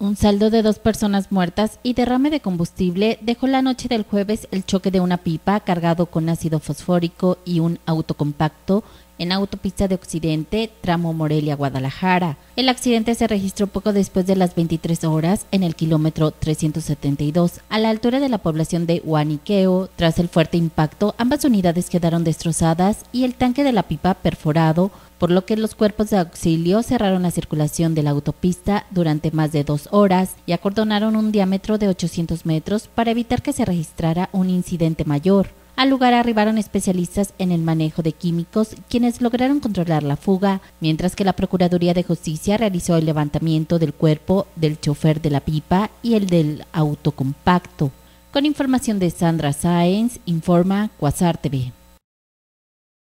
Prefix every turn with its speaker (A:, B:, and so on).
A: Un saldo de 2 personas muertas y derrame de combustible dejó la noche del jueves el choque de una pipa cargado con ácido fosfórico y un auto compacto en autopista de Occidente, tramo Morelia-Guadalajara. El accidente se registró poco después de las 23 horas en el kilómetro 372, a la altura de la población de Huaniqueo. Tras el fuerte impacto, ambas unidades quedaron destrozadas y el tanque de la pipa perforado, por lo que los cuerpos de auxilio cerraron la circulación de la autopista durante más de 2 horas y acordonaron un diámetro de 800 metros para evitar que se registrara un incidente mayor. Al lugar arribaron especialistas en el manejo de químicos, quienes lograron controlar la fuga, mientras que la Procuraduría de Justicia realizó el levantamiento del cuerpo del chofer de la pipa y el del auto compacto. Con información de Sandra Sáenz, informa Quasar TV.